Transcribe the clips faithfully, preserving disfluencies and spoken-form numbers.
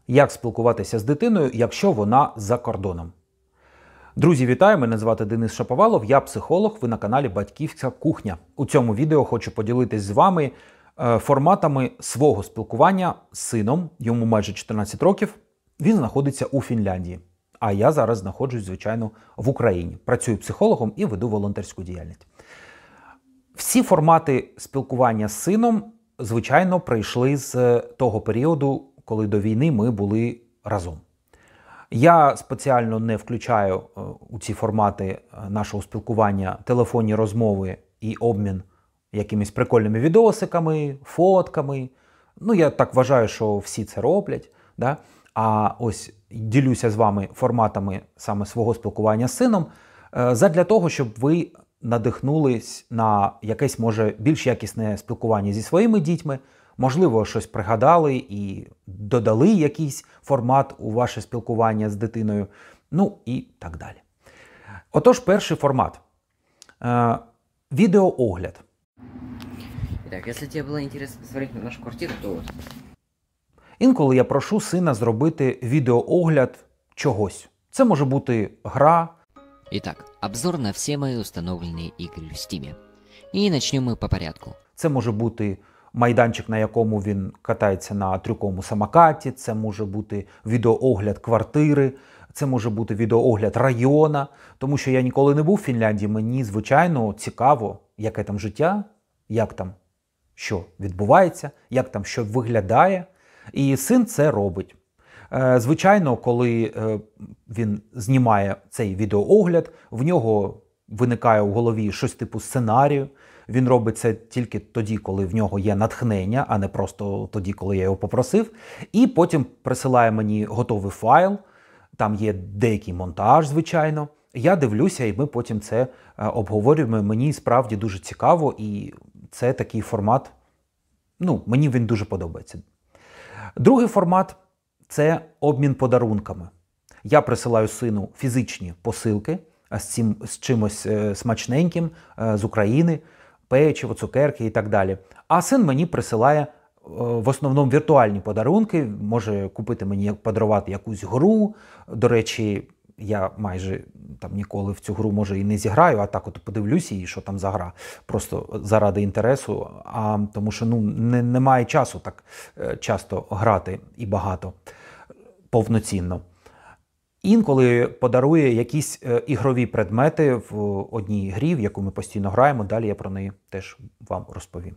Як спілкуватися з дитиною, якщо вона за кордоном? Друзі, вітаю! Мене звати Денис Шаповалов, я психолог, ви на каналі Батьківська кухня. У цьому відео хочу поділитись з вами форматами свого спілкування з сином, йому майже чотирнадцять років, він знаходиться у Фінляндії. А я зараз знаходжусь, звичайно, в Україні. Працюю психологом і веду волонтерську діяльність. Всі формати спілкування з сином, звичайно, прийшли з того періоду, коли до війни ми були разом. Я спеціально не включаю у ці формати нашого спілкування телефонні розмови і обмін якимись прикольними відосиками, фотками. Ну, я так вважаю, що всі це роблять. Да? А ось ділюся з вами форматами саме свого спілкування з сином, задля того, щоб ви надихнулись на якесь, може, більш якісне спілкування зі своїми дітьми, можливо, щось пригадали і додали якийсь формат у ваше спілкування з дитиною, ну і так далі. Отож, перший формат. Е, відеоогляд. Так, якщо тебе було цікаво посмотрети на нашу квартиру, то от. Інколи я прошу сина зробити відеоогляд чогось. Це може бути гра. Итак, обзор на все мои установленные игры в Steam. И начнем мы по порядку. Це може бути майданчик, на якому він катається на трюковому самокаті, це може бути відеоогляд квартири, це може бути відеоогляд району, тому що я ніколи не був в Фінляндії, мені, звичайно, цікаво, яке там життя, як там що відбувається, як там що виглядає, і син це робить. Звичайно, коли він знімає цей відеоогляд, в нього виникає у голові щось типу сценарію. Він робить це тільки тоді, коли в нього є натхнення, а не просто тоді, коли я його попросив. І потім присилає мені готовий файл, там є деякий монтаж, звичайно. Я дивлюся, і ми потім це обговорюємо. Мені справді дуже цікаво, і це такий формат, ну, мені він дуже подобається. Другий формат – це обмін подарунками. Я присилаю сину фізичні посилки з, цим, з чимось смачненьким з України, печиво, цукерки і так далі. А син мені присилає в основному віртуальні подарунки, може купити мені, подарувати якусь гру. До речі, я майже там ніколи в цю гру, може, і не зіграю, а так от подивлюся, і що там за гра. Просто заради інтересу, а тому що ну, не, немає часу так часто грати і багато, повноцінно. Інколи подарує якісь е, ігрові предмети в одній грі, в яку ми постійно граємо, далі я про неї теж вам розповім.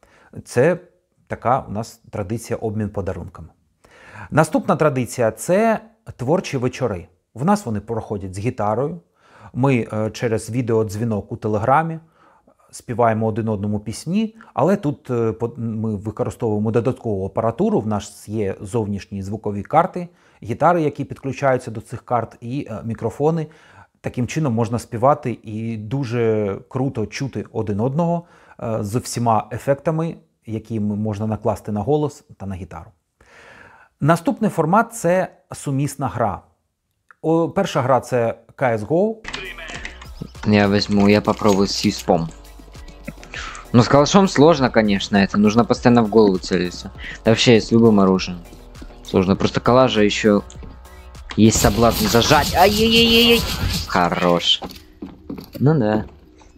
Це така у нас традиція обмін подарунками. Наступна традиція – це творчі вечори. В нас вони проходять з гітарою. Ми е, через відеодзвінок у Телеграмі співаємо один одному пісні, але тут е, ми використовуємо додаткову апаратуру, в нас є зовнішні звукові карти, гітари, які підключаються до цих карт, і е, мікрофони. Таким чином можна співати і дуже круто чути один одного е, з всіма ефектами, які можна накласти на голос та на гітару. Наступний формат – це сумісна гра. О, перша гра – це Кей Ес Гоу. Я возьму, я попробую с Юспом. Ну, с калашом сложно, конечно, это нужно постоянно в голову целиться. Да вообще, с любым оружием сложно. Просто калаш еще есть соблазн зажать. Ай-яй-яй-яй! Хорош. Ну да.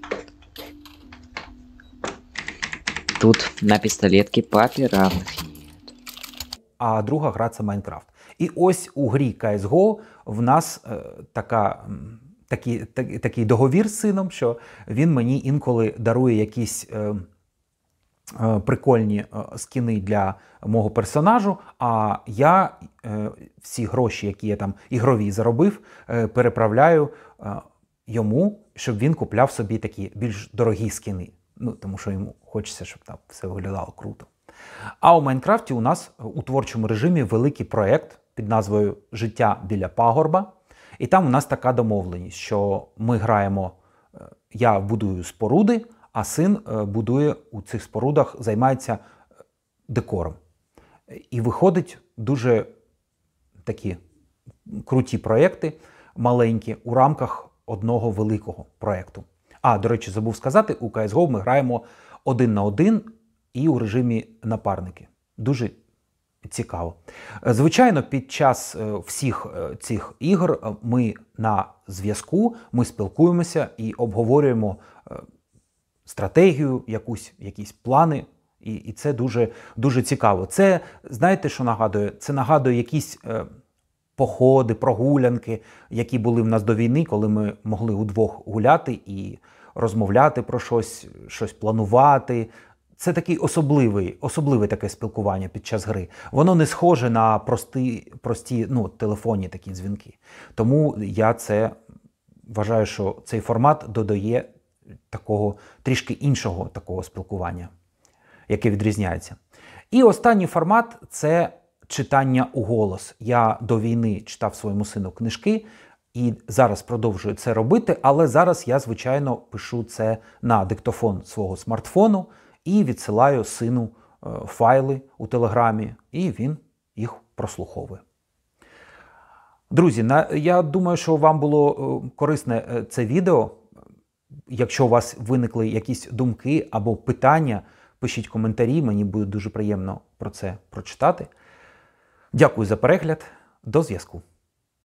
Тут на пистолетке папе равных нет. А друга гра – це Майнкрафт. І ось у грі Кей Ес Гоу в нас е, така... Такий, так, такий договір з сином, що він мені інколи дарує якісь е, е, прикольні е, скіни для мого персонажу, а я е, всі гроші, які я там ігрові заробив, е, переправляю е, йому, щоб він купляв собі такі більш дорогі скіни. Ну, тому що йому хочеться, щоб там все виглядало круто. А у Майнкрафті у нас у творчому режимі великий проєкт під назвою «Життя біля пагорба». І там у нас така домовленість, що ми граємо, я будую споруди, а син будує у цих спорудах, займається декором. І виходить дуже такі круті проєкти, маленькі, у рамках одного великого проєкту. А, до речі, забув сказати, у Кей Ес Гоу ми граємо один на один і у режимі напарники. Дуже цікаво. Звичайно, під час всіх цих ігор ми на зв'язку, ми спілкуємося і обговорюємо стратегію, якусь, якісь плани, і, і це дуже, дуже цікаво. Це, знаєте, що нагадує? Це нагадує якісь е, походи, прогулянки, які були в нас до війни, коли ми могли удвох гуляти і розмовляти про щось, щось планувати. Це такий особливий, особливе таке спілкування під час гри. Воно не схоже на прості, прості ну, телефонні такі дзвінки. Тому я це вважаю, що цей формат додає такого трішки іншого такого спілкування, яке відрізняється. І останній формат – це читання у голос. Я до війни читав своєму сину книжки, і зараз продовжую це робити, але зараз я, звичайно, пишу це на диктофон свого смартфону і відсилаю сину файли у Телеграмі, і він їх прослуховує. Друзі, я думаю, що вам було корисне це відео. Якщо у вас виникли якісь думки або питання, пишіть коментарі, мені буде дуже приємно про це прочитати. Дякую за перегляд, до зв'язку.